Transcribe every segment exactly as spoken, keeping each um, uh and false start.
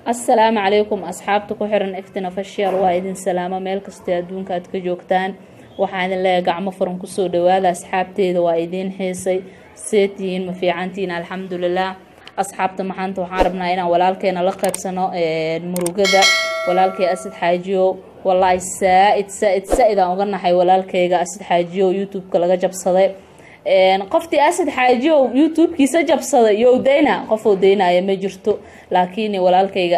السلام عليكم أصحابتك وحرن إفتنا فشيال وايدين سلامة ميل كستي أدون كاد كجوكتان وحان الله قعمة فرن كسو دواذا أصحابتي وايدين حيسي سيتين مفيعانتين الحمد لله أصحابتا محانت وحاربنا إنا ولالكينا لقب سنو المروقدة ولالكي أسد حاجيو والله سائد سائد سائد أغنى حي ولالكيغا أسد حاجيو يوتيوب كلاغا جبصدي قفتي أسد حاجيو يوتيوب كيسا جبصدي يو دينا قفو دينا يا مجرتو لكن ولالكيغا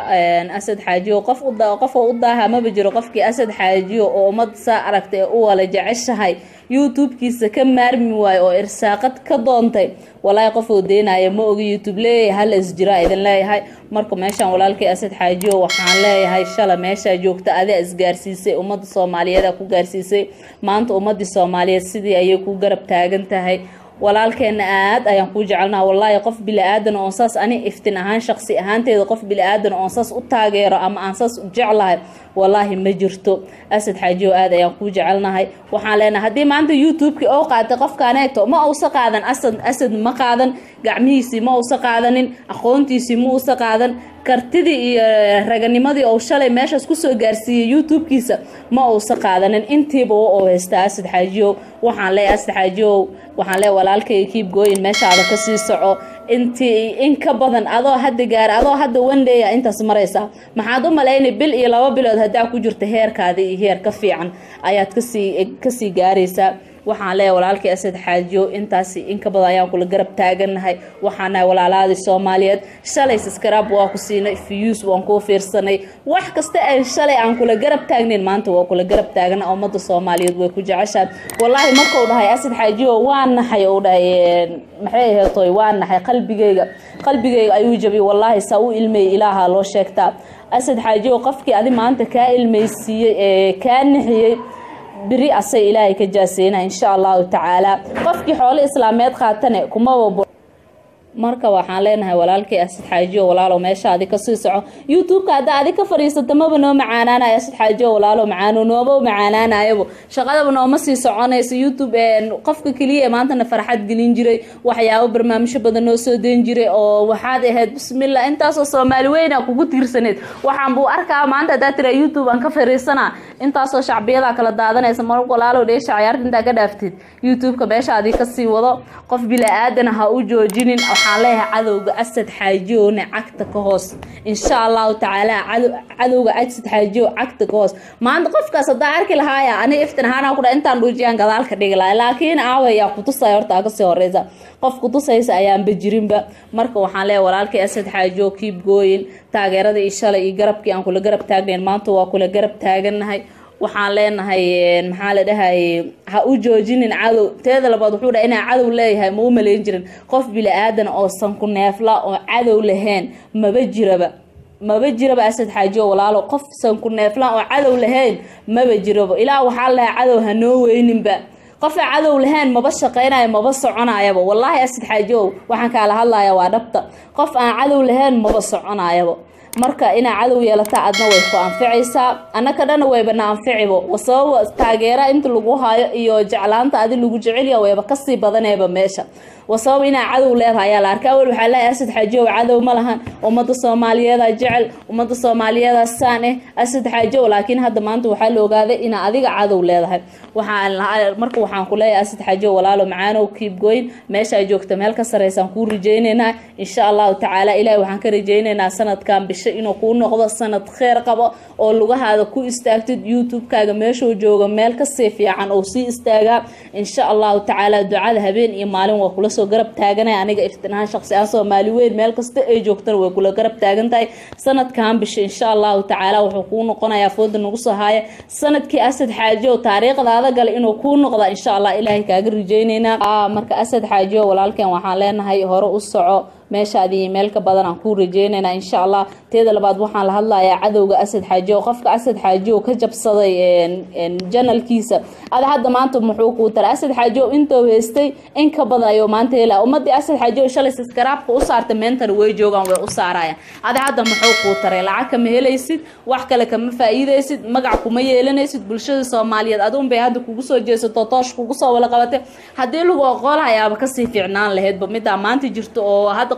أسد حاجيو قف ودا قفو وداها ما بجرو قفكي أسد حاجيو أو مد سا أركتي أولا جعشهاي يوتيوب كيسا كم مارمي واي أو إرساقت كدونتي والله قفو دينا يا مو يوتيوب لي هل إسجراء إذن لا هاي marka meeshan walaalkay asad xaajiyo waxaan leeyahay shala meesha joogta adi isgaarsiisay umada Soomaaliyeed ku gaarsiisay maanta umada Soomaaliyeed sidii ay ku garab taagan tahay walaalkeena aad ayaan ku jecelnaa wallahi qof bil aadan oo saas ani iftin ahaan shakhsi ahaanteeda qof bil aadan oo saas u taageero ama aan saas u jeclahay wallahi ma jirto asad xaajiyo aad ayaan ku jecelnahay waxaan leenahay hadii maanta youtube-ki oo qaatay qofkaaneeto ma uu saqaadan asad asad ma qaadan gacmihiisi ma uu saqaadanin aqoontiisi ma uu saqaadan kartidii iyo raganimadii oo shalay meeshaas ku soo gaarsiiyay youtube-kiisa ma uu saqaadanin intiiba oo heesta asad xaajiyo waxaan leeyahay asad xaajiyo waxaan leeyahay walaalkay keep going meeshaada ka sii soco intii in ka badan adoo hadda gaar adoo hadda one day intaas maraysa maxaad u maleynay bil iyo laba bilood hadaa ku jirta heerkaada iyo heer ka fiican ayaad ka sii ka sii gaaraysaa waxaan leeyahay walaalkay asad xaajiyo intaas in ka badan ayaan kula garab taaganahay waxaan nahay walaalaadi Soomaaliyeed shalay subscribe waa ku siinay views waan ku fiirsanay wax kasta ay shalay aan kula garab taagnayn maanta waa kula garab taagana umada Soomaaliyeed way ku jeceshaan wallahi marka uu dhahay asad xaajiyo waan nahay uu dhahay maxay heetay waan nahay qalbigeyga qalbigeyga ayuu jabi wallahi saa u ilmay ilaaha loo sheegtaa asad xaajiyo qofkii adi maanta ka ilmaysiiyay ee ka nixiyay biri asay ilaahay ka jaaseyna insha Allah ta'ala qofkii xoolo islaameed qaatane kuma wabo marka waxaan leenahay walaalkay asad xaajiyo walaalo meesha adi ka sii soco youtube-ka hada adi ka fariisato ma bano macaanaanay asad xaajiyo walaalo macaano noobo macaanaanaaybo shaqadaba nooma sii soconayso youtube ee qofka kaliya maanta farxad gelin jiray waxyaabo barnaamijyo badan oo soo deen jiray oo waxaad ahayd bismillah intaas oo Soomaali weyn ah kugu tiirsaneed waxaan buu arkaa maanta hada tira youtube aan ka fariisana intaas oo shacbiyada kala daadanaysa mar walaalo dheesha ciyaarta inta ka dhaaftid youtube-ka meesha adi ka sii wado qof bil aadan ha u joojinin waxaan leeyahay cadowga asad xaajiyo cagta ka hoos insha Allah ta'ala cadowga asad xaajiyo cagta ka hoos maanta qofkaas hada arki lahaaya ani iftin ahaan ku dhaa intaan dhuujiyaan gadaal ka dhigi lahaa laakiin aawaya ku tusay horta ka soo horeysa qof ku tusaysa ayaan bajirinba marka waxaan leeyahay walaalkay asad xaajiyo keep going taageerada ishalay iyo garabkii aan kula garab taagnayn maanta waa kula garab taaganahay waxaan leenahay maxaa la dhahay ha u joojinin cadow teeda labaad wuxuu dhahay inaa cadow leeyahay ma u maleyn jirin qof bila aadan oo san ku neefla oo cadow lahayn maba jiraba maba jiraba asad xaajiyo walaalo qof san ku neefla oo cadow lahayn maba jiraba ilaa waxaa la cadow ha noo weyninba qof cadow lahayn maba shaqeynaayo maba soconaayaba wallahi asad xaajiyo waxaan kala hadlayaa waa dhabta qof aan cadow lahayn maba soconaayaba marka ina cadow yeelata adna way ku anficaysaa anaka dhan wayba na anficibo wasoo taageera inta lagu haayo iyo jeclaanta adi lagu jeceliyo wayba ka sii badanayba meesha wasoo ina cadow leedahay la arkaa wal waxa la asad xaajiyo cadow ma lahan umada Soomaaliyeed jecel umada Soomaaliyeed saane asad xaajiyo laakiin hadda maanta waxa la ogaaday ina adiga cadow leedahay waxaan marka waxaan ku leeyahay asad xaajiyo walaalo macaano keep going meesha joogta meel ka sareysan ku rajeyneynaa insha Allah ta'ala ilaahay waxaan ka rajeyneynaa sanadkan inuu ku noqdo sanad kheer qabo oo lugahaada ku istaagtid youtube-kaaga meeshoo jooga meel ka sii fiican oo sii istaaga insha Allah ta'ala ducada habeen iyo maalin waa kula soo garab taaganay aniga iftinahan shakhsi ah Soomaali weyn meel kasta ay joogtaan way kula garab taagantahay sanadkan bisha insha Allah ta'ala wuxuu ku noqonayaa fooda nagu soo haaya sanadkii asad xaajiyo taariikhdaada gal inuu ku noqdo insha Allah ilaahay kaaga rajeyneynaa marka asad xaajiyo walaalkeen waxaan leenahay hore u soco meeshaadii meel ka badan aan ku rajeynayna insha Allah teeda labaad waxaan la hadlayaa cadowga asad xaajiyo qofka asad xaajiyo ka jabsaday een janalkiisa ada hadda maanta muxuu ku tar asad xaajiyo intuu heestay in ka badan ayo maanta ilaa ummadii asad xaajiyo shalay subscribe ku saartay mentor way joogan way u saarayaan ada hadda muxuu ku taray lacag kama helaysid wax kale kama faa'iideysid magac kuma yeelanaysid bulshada Soomaaliyeed aduun bay hadda kugu soo jeesato toosh kugu soo wala qabatay hadii lagu aqoon hayaaba ka sii fiicnaan lahayd ba mid maanta jirto oo hadda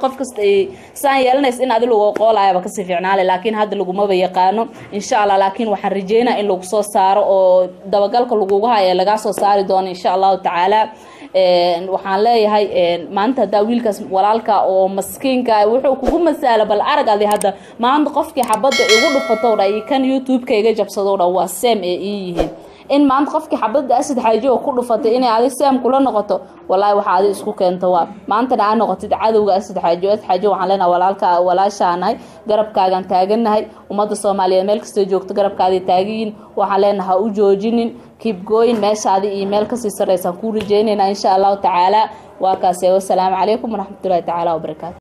qof kasta ay saan yeelanays in adiga lagu qoolaayaba ka si fiicnaale laakiin hadda lagu ma yaqaano insha Allah laakiin waxaan rajeynaa in lagu soo saaro oo dabagalka lagu hayo laga soo saari doono insha Allah taala een waxaan leeyahay een maanta hada wiilkaas walaalka oo maskiinka wuxuu kugu masaala bal arag adi hadda maanta qofkii xabada igu dhufato oo kan YouTube-kayga jabsado waa same ee yihiin in maanta qofkii xabada asad xaajo ku dhufatay inay aad same kula noqoto wallahi waxa aad isku keento waa maanta aan noqotid cadawga asad xaajo asad xaajo waxaan leenahay walaalka walaashaanahay garabkaagan taaganahay umada Soomaaliyeed meel kasta joogto garabkaadi taagiin waxaan leenahay u joojinin keep going meeshaadi email ka sii sareysan ku rajeynayna insha Allah taala waa kaasay wassalaamu calaykum waraxmatullaahi taala wabarakaatuh